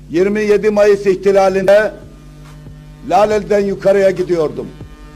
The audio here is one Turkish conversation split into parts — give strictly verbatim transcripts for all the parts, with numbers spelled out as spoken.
yirmi yedi Mayıs ihtilalinde Laleli'den yukarıya gidiyordum.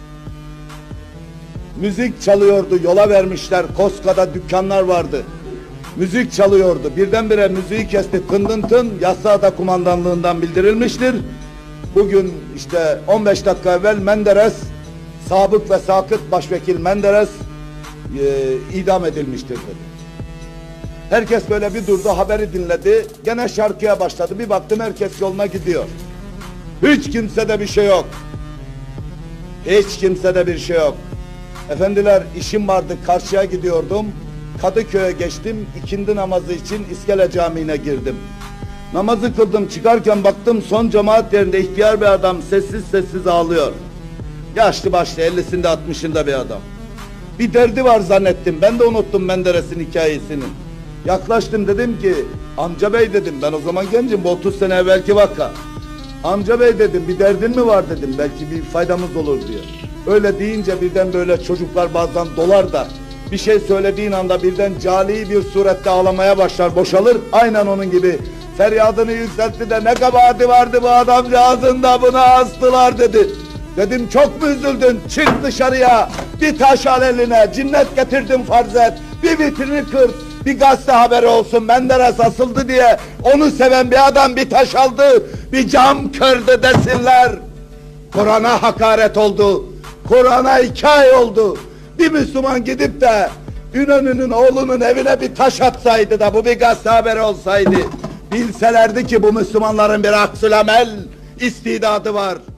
Müzik çalıyordu, yola vermişler, Koska'da dükkanlar vardı. Müzik çalıyordu, birdenbire müziği kesti, Kındıntın Yassıada kumandanlığından bildirilmiştir. Bugün işte on beş dakika evvel Menderes, Sabık ve Sakıt Başvekil Menderes e, idam edilmiştir dedi. Herkes böyle bir durdu, haberi dinledi, gene şarkıya başladı, bir baktım herkes yoluna gidiyor. Hiç kimsede bir şey yok. Hiç kimsede bir şey yok. Efendiler, işim vardı, karşıya gidiyordum. Kadıköy'e geçtim, ikindi namazı için İskele Camii'ne girdim. Namazı kıldım, çıkarken baktım son cemaat yerinde ihtiyar bir adam sessiz sessiz ağlıyor. Yaşlı başlı, ellisinde altmışında bir adam. Bir derdi var zannettim, ben de unuttum Menderes'in hikayesini. Yaklaştım, dedim ki, amca bey dedim, ben o zaman gencim, bu otuz sene evvelki vaka. Amca bey dedim, bir derdin mi var dedim, belki bir faydamız olur diyor. Öyle deyince birden böyle çocuklar bazen dolar da bir şey söylediğin anda birden cali bir surette ağlamaya başlar, boşalır. Aynen onun gibi feryadını yükseltti de ne kabahati vardı bu adamcağızın da buna astılar dedi. Dedim çok mu üzüldün, çık dışarıya, bir taş al eline, cinnet getirdim farz et, bir vitrini kır, bir gazete haberi olsun Menderes asıldı diye onu seven bir adam bir taş aldı, bir cam kırdı desinler. Kur'an'a hakaret oldu, Kur'an'a hikaye oldu. Bir Müslüman gidip de İnönü'nün oğlunun evine bir taş atsaydı da bu bir gazete haberi olsaydı, bilselerdi ki bu Müslümanların bir aksülamel istidadı var.